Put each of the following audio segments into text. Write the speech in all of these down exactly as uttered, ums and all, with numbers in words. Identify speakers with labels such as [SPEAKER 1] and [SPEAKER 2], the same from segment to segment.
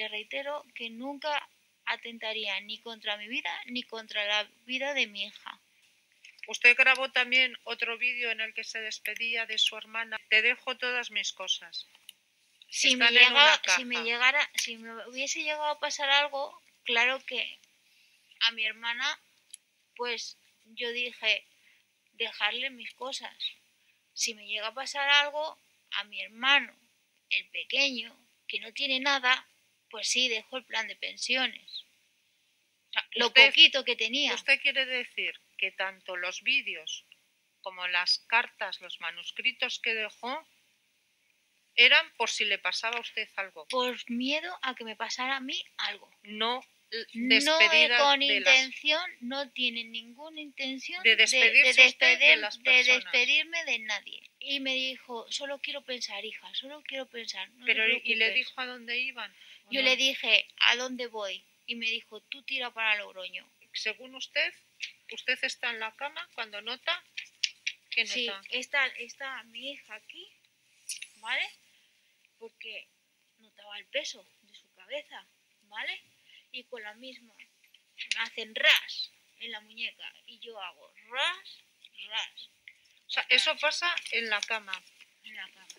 [SPEAKER 1] le reitero que nunca atentaría ni contra mi vida ni contra la vida de mi hija.
[SPEAKER 2] Usted grabó también otro vídeo en el que se despedía de su hermana. Te dejo todas mis cosas.
[SPEAKER 1] Si me, llega, si me llegara, si me hubiese llegado a pasar algo, claro que a mi hermana, pues yo dije, dejarle mis cosas. Si me llega a pasar algo, a mi hermano, el pequeño, que no tiene nada, pues sí, dejo el plan de pensiones. O sea, lo
[SPEAKER 2] usted,
[SPEAKER 1] poquito que tenía.
[SPEAKER 2] ¿Usted quiere decir que tanto los vídeos como las cartas, los manuscritos que dejó, eran por si le pasaba a usted algo?
[SPEAKER 1] Por miedo a que me pasara a mí algo.
[SPEAKER 2] No
[SPEAKER 1] despedida no con de intención, las... no tiene ninguna intención
[SPEAKER 2] de,
[SPEAKER 1] de, de, despedir,
[SPEAKER 2] de, las
[SPEAKER 1] de despedirme de nadie. Y me dijo, solo quiero pensar, hija, solo quiero pensar. No
[SPEAKER 2] Pero ¿y le dijo a dónde iban?
[SPEAKER 1] Yo no? le dije, ¿a dónde voy? Y me dijo, tú tira para Logroño.
[SPEAKER 2] Según usted, usted está en la cama cuando nota que nota.
[SPEAKER 1] Sí, está, está mi hija aquí, ¿vale? Porque notaba el peso de su cabeza, ¿vale? Y con la misma me hacen ras en la muñeca y yo hago ras, ras.
[SPEAKER 2] O sea, eso pasa en la cama.
[SPEAKER 1] En la cama.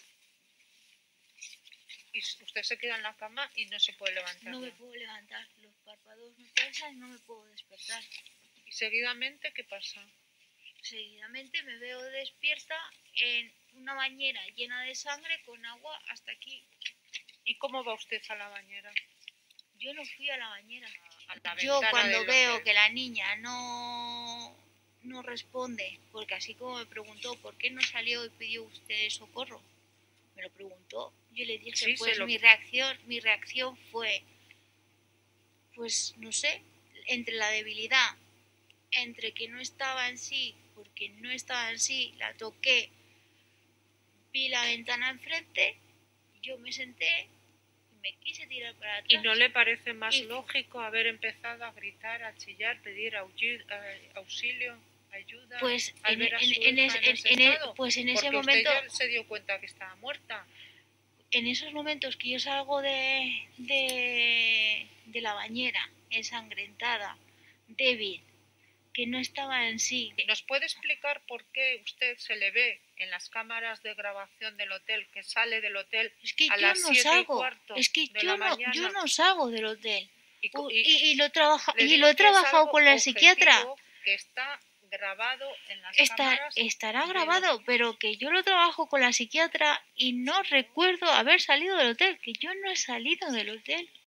[SPEAKER 2] Y usted se queda en la cama y no se puede levantar.
[SPEAKER 1] No me puedo levantar, los párpados me pesan y no me puedo despertar.
[SPEAKER 2] ¿Y seguidamente qué pasa?
[SPEAKER 1] Seguidamente me veo despierta en una bañera llena de sangre con agua hasta aquí.
[SPEAKER 2] ¿Y cómo va usted a la bañera?
[SPEAKER 1] Yo no fui a la bañera.
[SPEAKER 2] A la
[SPEAKER 1] Yo cuando veo hotel. que la niña no, no responde, porque así como me preguntó por qué no salió y pidió usted socorro, me lo preguntó, yo le dije, sí, pues lo... mi reacción, mi reacción fue, pues no sé, entre la debilidad, entre que no estaba en sí, porque no estaba en sí, la toqué, vi la ventana enfrente, yo me senté, me quise tirar para atrás.
[SPEAKER 2] ¿Y no le parece más y... lógico haber empezado a gritar, a chillar, pedir auxilio, ayuda?
[SPEAKER 1] Pues
[SPEAKER 2] al
[SPEAKER 1] en,
[SPEAKER 2] ver a
[SPEAKER 1] en,
[SPEAKER 2] su
[SPEAKER 1] en,
[SPEAKER 2] hija
[SPEAKER 1] en,
[SPEAKER 2] en ese
[SPEAKER 1] en,
[SPEAKER 2] estado?
[SPEAKER 1] pues en ese
[SPEAKER 2] Porque
[SPEAKER 1] momento
[SPEAKER 2] usted ya se dio cuenta que estaba muerta.
[SPEAKER 1] En esos momentos que yo salgo de, de, de la bañera, ensangrentada, débil, que no estaba en sí.
[SPEAKER 2] ¿Nos puede explicar por qué usted se le ve en las cámaras de grabación del hotel, que sale del hotel
[SPEAKER 1] es que
[SPEAKER 2] a
[SPEAKER 1] yo
[SPEAKER 2] las
[SPEAKER 1] no
[SPEAKER 2] siete
[SPEAKER 1] salgo,
[SPEAKER 2] y cuarto
[SPEAKER 1] es que
[SPEAKER 2] de
[SPEAKER 1] yo
[SPEAKER 2] la
[SPEAKER 1] no,
[SPEAKER 2] mañana?
[SPEAKER 1] yo no salgo del hotel.
[SPEAKER 2] Y,
[SPEAKER 1] y, y, y lo, trabaja, y lo he
[SPEAKER 2] que
[SPEAKER 1] trabajado con la psiquiatra.
[SPEAKER 2] Que está grabado en las
[SPEAKER 1] Está,
[SPEAKER 2] cámaras.
[SPEAKER 1] Estará grabado, los... pero que yo lo trabajo con la psiquiatra y no recuerdo haber salido del hotel, que yo no he salido del hotel.